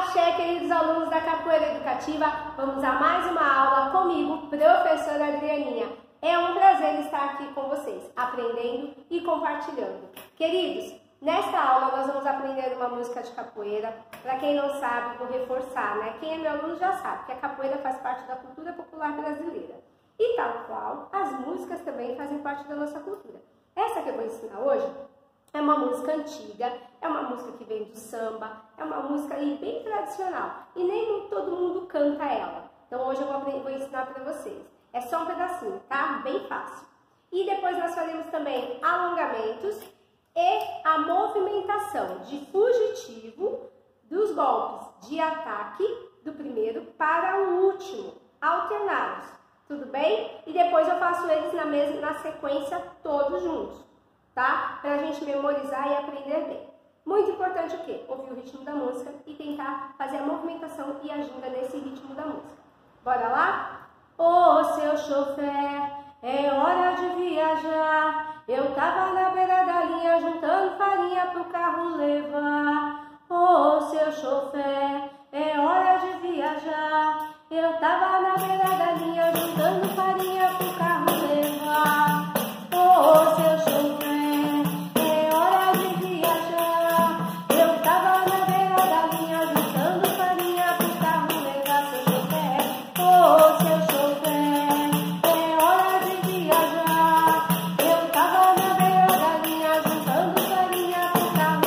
Axé, queridos alunos da Capoeira Educativa, vamos a mais uma aula comigo, professora Adrianinha. É um prazer estar aqui com vocês, aprendendo e compartilhando. Queridos, nesta aula nós vamos aprender uma música de capoeira. Para quem não sabe, vou reforçar, né? Quem é meu aluno já sabe que a capoeira faz parte da cultura popular brasileira. E tal qual, as músicas também fazem parte da nossa cultura. Essa que eu vou ensinar hoje é uma música antiga, é uma música que vem do samba, é uma música bem tradicional e nem todo mundo canta ela. Então hoje eu vou ensinar para vocês. É só um pedacinho, tá? Bem fácil. E depois nós faremos também alongamentos e a movimentação de fugitivo dos golpes de ataque do primeiro para o último, alternados. Tudo bem? E depois eu faço eles na sequência todos juntos, tá? Pra gente memorizar e aprender bem. Muito importante o quê? Ouvir o ritmo da música e tentar fazer a movimentação e a ginga nesse ritmo da música. Bora lá? Ô, seu chofer, é hora de viajar. Eu tava na beira da linha juntando farinha pro carro levar. Ô, seu chofer, é hora de viajar. Eu tava na beira da linha juntando farinha pro carro levar. Ô, seu chofer, é hora de viajar. Eu tava na beira da linha juntando farinha pro carro levar. Seu chofer, ô, seu chofer, é hora de viajar. Eu tava na beira da linha juntando farinha pro carro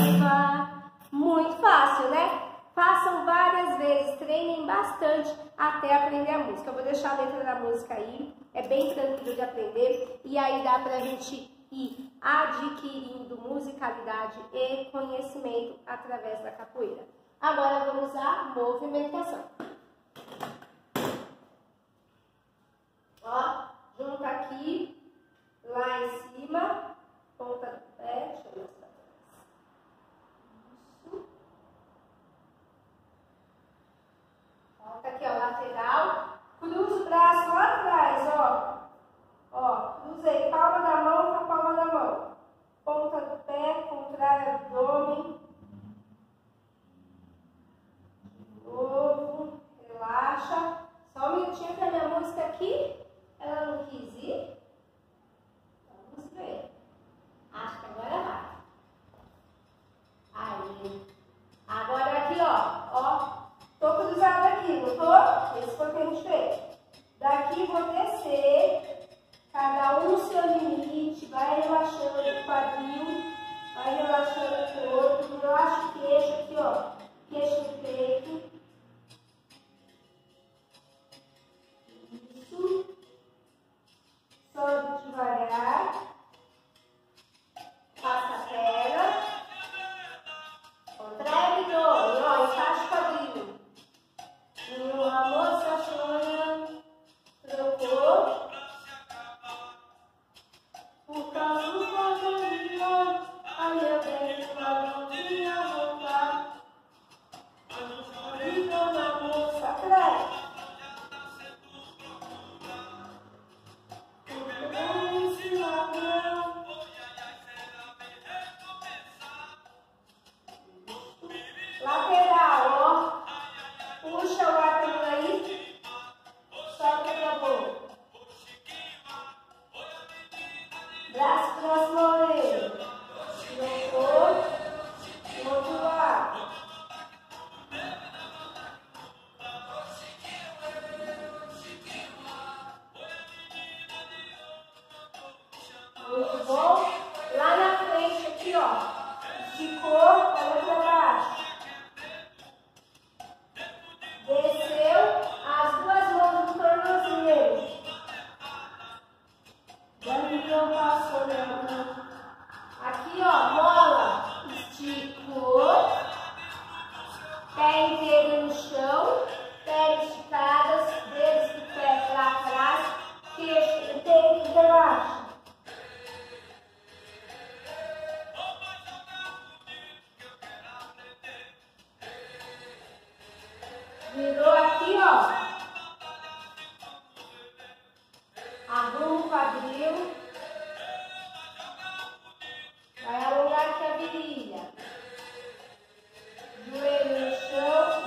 levar. Muito fácil, né? Façam várias vezes, treinem bastante até aprender a música. Eu vou deixar a letra da música aí, é bem tranquilo de aprender e aí dá pra gente ir adquirindo musicalidade e conhecimento através da capoeira. Agora vamos à movimentação. Ó, junta aqui, lá em cima, ponta do pé, deixa eu mostrar. Aqui, ó, lateral, cruza o braço lá atrás, ó. Ó, cruzei palma da mão com a palma da mão. Ponta do pé, contrário abdômen. De novo, relaxa. Só um minutinho que a minha música aqui, ela não quis ir. Vamos ver. Acho que agora vai. Aí. Agora aqui, ó. Tô cruzada aqui, não tô? Esse foi o que a gente fez. Daqui vou descer, cada um no seu limite, vai relaxando o quadril, vai relaxando o corpo, relaxa o queixo aqui, ó, queixo do peito. Isso. Sobe devagar. Passa a perna. Contrai abdômen, ó, encaixa o quadril. E uma moça sonha, trocou por causa do quadril, aí eu venho uma minha vontade. E dona moça atrás, lateral, ó. Puxa o ar pelo aí, solta pela boca. Braço próximo à orelha. Trocou, do outro lado. Muito bom. Lá na frente, aqui, ó. Esticou, olha para baixo. Desceu, as duas mãos no tornozelo. Gabriel passou na mão. Aqui, ó, bola. Esticou. Pé inteiro no chão. Pernas esticadas. Dedos do pé para trás. Queixo inteiro, relaxa. Virou aqui, ó. Arruma o quadril. Vai alongar aqui a virilha. Joelho no chão.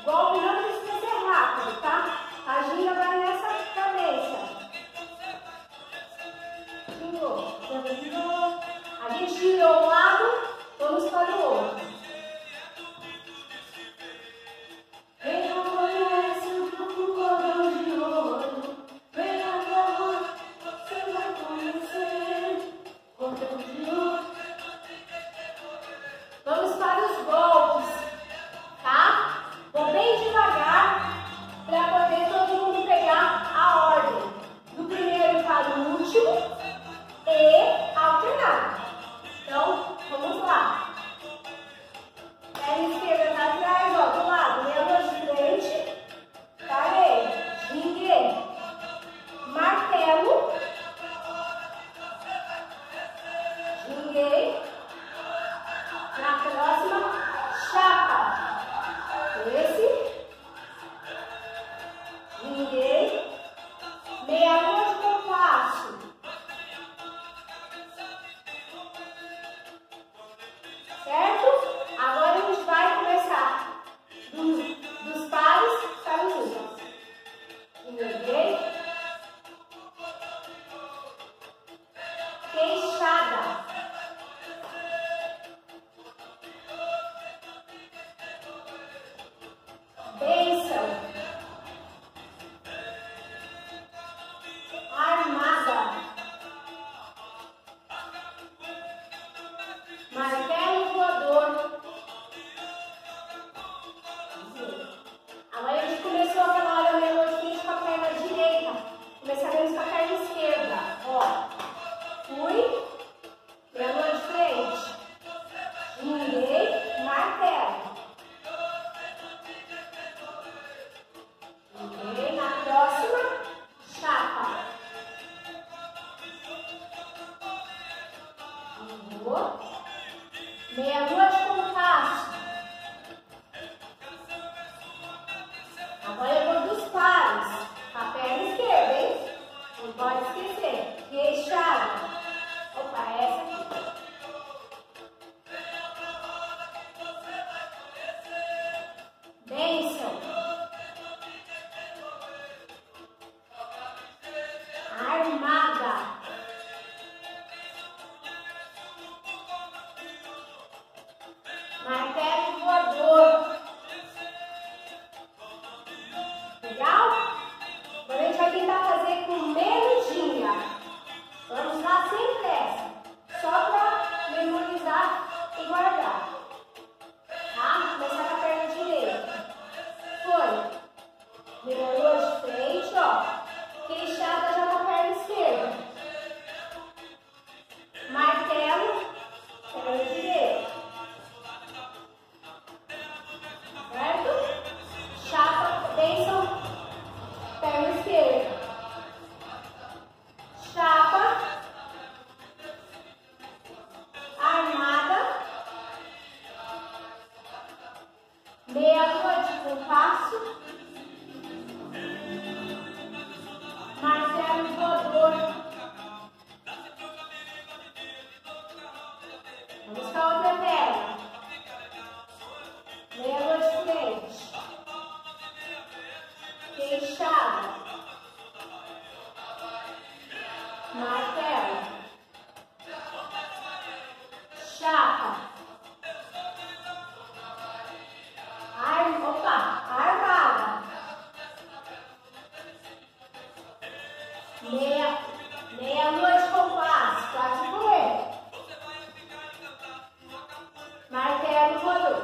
golpe não precisa ser rápido, tá? A ginga vai nessa cadência. Gingou. A gente girou um lado, vamos para o outro. Quem não conhece o grupo Cordão de Ouro, vem agora, você vai conhecer Cordão de Ouro. Vamos para os golpes, tá? Vou bem devagar para poder todo mundo pegar a ordem do primeiro para o último e alternar. Então, vamos lá. Perna esquerda tá atrás, ó, do lado, lembra de frente. Parei, ginguei. Martelo. Ginguei. Na próxima, chapa. Esse. Ginguei. Meia-lua de compasso. Certo? Agora a gente vai começar dos pares para os ímpares. Ginguei. Queixada. Bênção. Armada. Martelo voador. Agora a gente começou aquela hora meio de frente com a perna direita. Começaremos com a perna esquerda. Ó. Fui. Meia-lua de frente. Ginguei. Martelo. Ginguei. Na próxima, chapa. Gingou. Meia-lua de compasso. Agora eu vou dos pares. A perna esquerda, hein? Não pode esquecer. Queixada. Opa, essa aqui. Bênção. Armada. Martelo voador. Legal? Agora a gente vai tentar fazer com menos ginga. Vamos lá sem pressa. Só para memorizar e guardar. Tá? Começar com a perna direita. Foi. Meia-lua de frente, ó. Queixada já na perna esquerda. Martelo, perna direita. Certo? Chapa, bênção, perna esquerda. Chapa. Armada. Meia-lua de compasso. Martelo voador. Vamos com a outra perna. Meia-lua de frente. Queixada. Martelo. Chapa. Armada. Meia-lua de compasso. Quase correr. Martelo voador.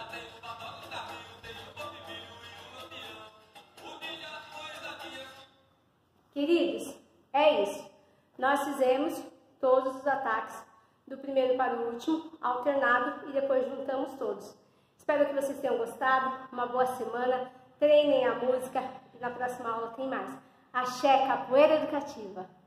Queridos, é isso. Nós fizemos todos os ataques do primeiro para o último, alternado, e depois juntamos todos. Espero que vocês tenham gostado. Uma boa semana. Treinem a música e na próxima aula tem mais. Axé, Capoeira Educativa.